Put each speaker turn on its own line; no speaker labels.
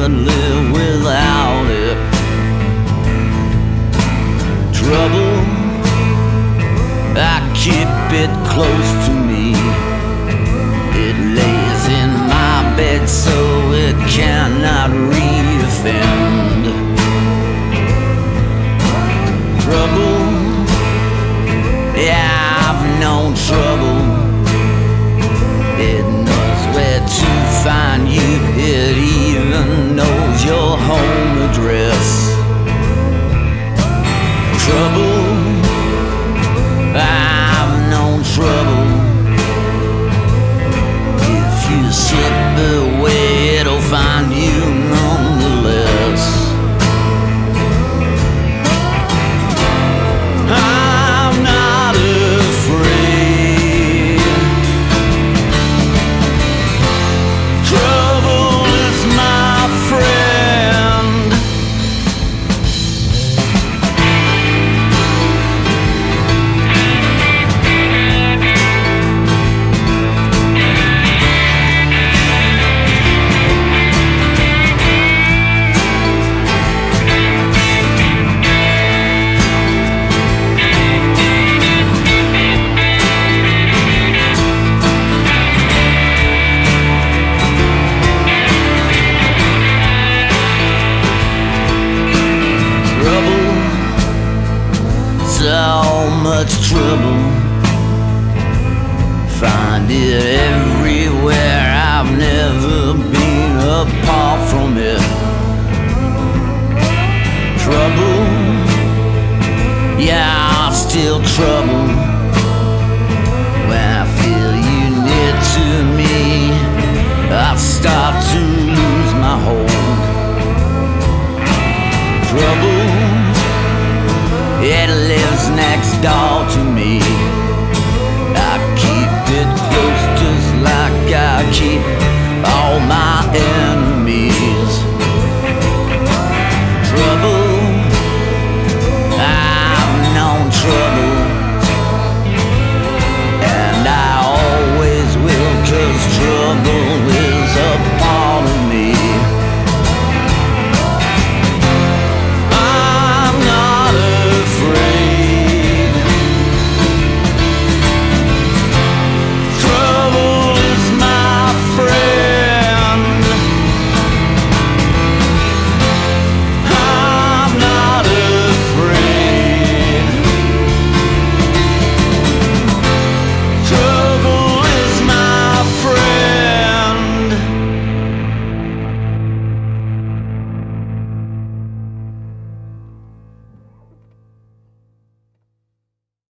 could live without it. Trouble, I keep it close to me. It lays in my bed so it cannot re-offend. Trouble, yeah, I've known trouble. It knows where to find you. It even knows your home address. Trouble, I've known trouble. If you slip away, it'll find you nonetheless. I'm not afraid. Trouble is my friend. So much trouble, find it everywhere. I've never been apart from it. Trouble, yeah, still trouble. When I feel you near to me, I start to lose my hold. Trouble, it lives next door to me. I keep it close just like I keep